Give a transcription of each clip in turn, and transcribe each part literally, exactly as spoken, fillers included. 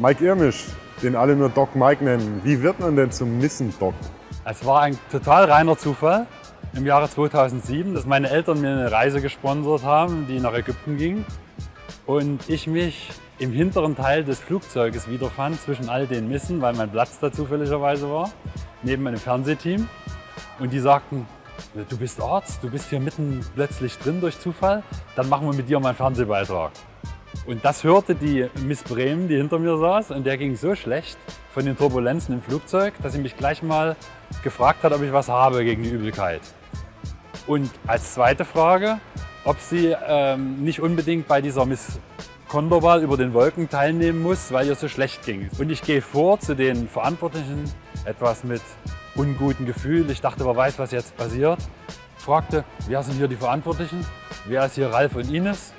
Mike Irmisch, den alle nur Doc Mike nennen. Wie wird man denn zum Missen-Doc? Es war ein total reiner Zufall im Jahre zweitausendsieben, dass meine Eltern mir eine Reise gesponsert haben, die nach Ägypten ging. Und ich mich im hinteren Teil des Flugzeuges wiederfand, zwischen all den Missen, weil mein Platz da zufälligerweise war, neben einem Fernsehteam. Und die sagten, du bist Arzt, du bist hier mitten plötzlich drin durch Zufall, dann machen wir mit dir mal einen Fernsehbeitrag. Und das hörte die Miss Bremen, die hinter mir saß, und der ging so schlecht von den Turbulenzen im Flugzeug, dass sie mich gleich mal gefragt hat, ob ich was habe gegen die Übelkeit. Und als zweite Frage, ob sie ähm, nicht unbedingt bei dieser Miss Condorwahl über den Wolken teilnehmen muss, weil ihr so schlecht ging. Und ich gehe vor zu den Verantwortlichen, etwas mit unguten Gefühl. Ich dachte, wer weiß, was jetzt passiert. Fragte, wer sind hier die Verantwortlichen? Wer ist hier Ralf und Ines?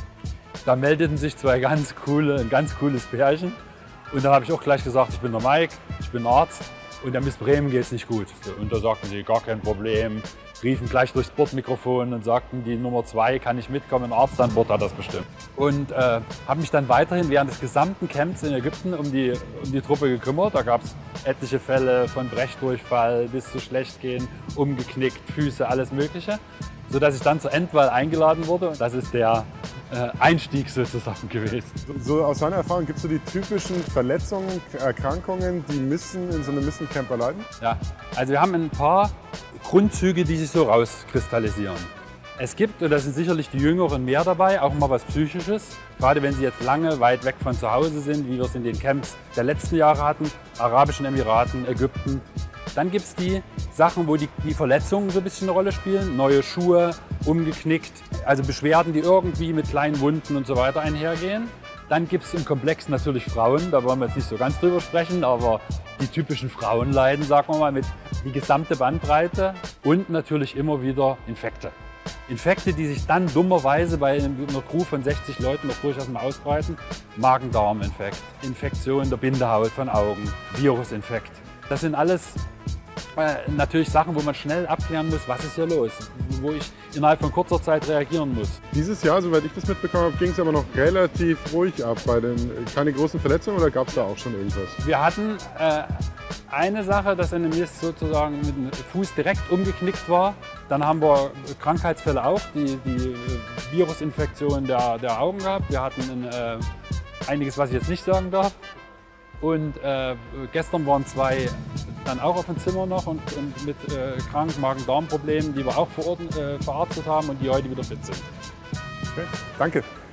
Da meldeten sich zwei ganz coole, ein ganz cooles Pärchen. Und dann habe ich auch gleich gesagt, ich bin der Mike, ich bin Arzt und der Miss Bremen geht es nicht gut. Und da sagten sie, gar kein Problem, riefen gleich durchs Bordmikrofon und sagten, die Nummer zwei kann nicht mitkommen, ein Arzt an Bord hat das bestimmt. Und äh, habe mich dann weiterhin während des gesamten Camps in Ägypten um die, um die Truppe gekümmert. Da gab es etliche Fälle von Brechdurchfall bis zu Schlechtgehen, umgeknickt, Füße, alles Mögliche. Sodass ich dann zur Endwahl eingeladen wurde. Das ist der äh, Einstieg sozusagen gewesen. So aus deiner Erfahrung, gibt es so die typischen Verletzungen, Erkrankungen, die Missen in so einem Missen-Camp erleiden? Ja, also wir haben ein paar Grundzüge, die sich so rauskristallisieren. Es gibt, und da sind sicherlich die Jüngeren mehr dabei, auch mal was Psychisches. Gerade wenn sie jetzt lange weit weg von zu Hause sind, wie wir es in den Camps der letzten Jahre hatten, Arabischen Emiraten, Ägypten. Dann gibt es die Sachen, wo die, die Verletzungen so ein bisschen eine Rolle spielen. Neue Schuhe, umgeknickt, also Beschwerden, die irgendwie mit kleinen Wunden und so weiter einhergehen. Dann gibt es im Komplex natürlich Frauen, da wollen wir jetzt nicht so ganz drüber sprechen, aber die typischen Frauenleiden, sagen wir mal, mit die gesamte Bandbreite und natürlich immer wieder Infekte. Infekte, die sich dann dummerweise bei einer Crew von sechzig Leuten noch durchaus mal ausbreiten. Magen-Darm-Infekt, Infektion der Bindehaut von Augen, Virusinfekt. Das sind alles äh, natürlich Sachen, wo man schnell abklären muss, was ist hier los, wo ich innerhalb von kurzer Zeit reagieren muss. Dieses Jahr, soweit ich das mitbekommen habe, ging es aber noch relativ ruhig ab. Bei den, keine großen Verletzungen oder gab es da auch schon irgendwas? Wir hatten äh, eine Sache, dass eine Miss sozusagen mit dem Fuß direkt umgeknickt war. Dann haben wir Krankheitsfälle auch, die, die Virusinfektion der, der Augen gehabt. Wir hatten ein, äh, einiges, was ich jetzt nicht sagen darf. Und äh, gestern waren zwei dann auch auf dem Zimmer noch und, und mit äh, krank Magen-Darm-Problemen, die wir auch verordnet, äh, verarztet haben und die heute wieder fit sind. Okay, danke.